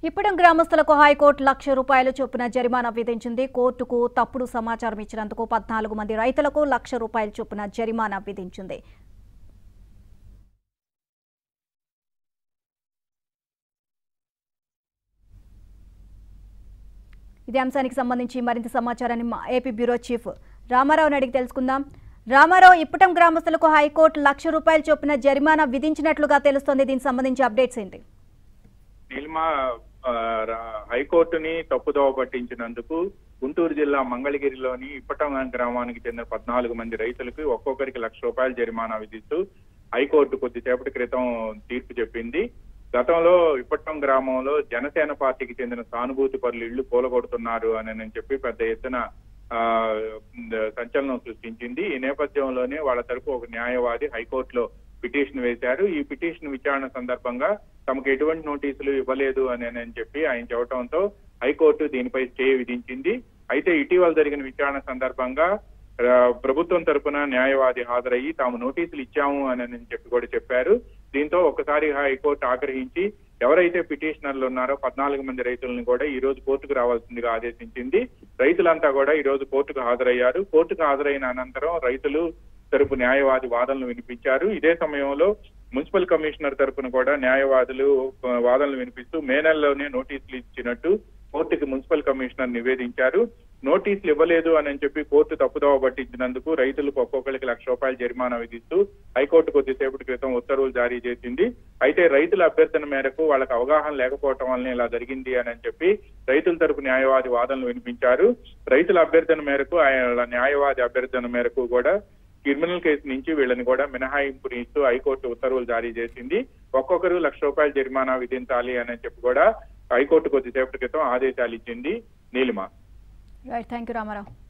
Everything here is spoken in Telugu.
ఇప్పటం గ్రామస్తులకు హైకోర్టు ₹1,00,000 చొప్పున జరిమానా విధించింది. కోర్టుకు తప్పుడు సమాచారం ఇచ్చినందుకు 14 మంది రైతులకు ₹1,00,000 చొప్పున జరిమానా విధించింది. ఇదే అంశానికి సంబంధించి మరింత సమాచారాన్ని ఏపీ బ్యూరో చీఫ్ రామారావుని అడిగి తెలుసుకుందాం. రామారావు, ఇప్పటం గ్రామస్తులకు హైకోర్టు ₹1,00,000 చొప్పున జరిమానా విధించినట్లుగా తెలుస్తోంది. దీనికి సంబంధించి అప్డేట్స్ ఏంటి? హైకోర్టుని తప్పుదోవ పట్టించినందుకు గుంటూరు జిల్లా మంగళగిరిలోని ఇప్పటం గ్రామానికి చెందిన 14 మంది రైతులకు ఒక్కొక్కరికి ₹1,00,000 జరిమానా విధిస్తూ హైకోర్టు కొద్దిసేపటి క్రితం తీర్పు చెప్పింది. గతంలో ఇప్పటం గ్రామంలో జనసేన పార్టీకి చెందిన సానుభూతి పరులు ఇళ్లు కూలగొడుతున్నారు అని చెప్పి పెద్ద ఎత్తున సంచలనం సృష్టించింది. ఈ నేపథ్యంలోనే వాళ్ళ తరపు ఒక న్యాయవాది హైకోర్టులో పిటిషన్ వేశారు. ఈ పిటిషన్ విచారణ సందర్భంగా తమకు ఎటువంటి నోటీసులు ఇవ్వలేదు అని చెప్పి ఆయన చెప్పడంతో హైకోర్టు దీనిపై స్టే విధించింది. అయితే ఇటీవల జరిగిన విచారణ సందర్భంగా ప్రభుత్వం తరపున న్యాయవాది హాజరయ్యి తాము నోటీసులు ఇచ్చాము అని చెప్పి కూడా చెప్పారు. దీంతో ఒకసారి హైకోర్టు ఆగ్రహించి ఎవరైతే పిటిషనర్లు ఉన్నారో 14 మంది రైతులను కూడా ఈ రోజు కోర్టుకు రావాల్సిందిగా ఆదేశించింది. రైతులంతా కూడా ఈ రోజు కోర్టుకు హాజరయ్యారు. కోర్టుకు హాజరైన అనంతరం రైతులు తరపు న్యాయవాది వాదనలు వినిపించారు. ఇదే సమయంలో మున్సిపల్ కమిషనర్ తరపున కూడా న్యాయవాదులు వాదనలు వినిపిస్తూ మే నెలలోనే నోటీసులు ఇచ్చినట్టు కోర్టుకి మున్సిపల్ కమిషనర్ నివేదించారు. నోటీసులు ఇవ్వలేదు అని చెప్పి కోర్టు తప్పుదోవ పట్టించినందుకు రైతులకు ఒక్కొక్కరికి ₹1,00,000 జరిమానా విధిస్తూ హైకోర్టు కొద్దిసేపటి క్రితం ఉత్తర్వులు జారీ చేసింది. అయితే రైతుల అభ్యర్థన మేరకు వాళ్ళకి అవగాహన లేకపోవటం వల్లనే ఇలా జరిగింది అని చెప్పి రైతుల తరపు న్యాయవాది వాదనలు వినిపించారు. రైతుల అభ్యర్థన మేరకు ఆయన న్యాయవాది అభ్యర్థన మేరకు కూడా క్రిమినల్ కేసు నుంచి వీళ్ళని కూడా మినహాయింపుని ఇస్తూ హైకోర్టు ఉత్తర్వులు జారీ చేసింది. ఒక్కొక్కరు ₹1,00,000 జరిమానా విధించాలి అని చెప్పి కూడా హైకోర్టు కొద్దిసేపటి క్రితం ఆదేశాలు ఇచ్చింది. Neelima. Right, thank you Ramarao.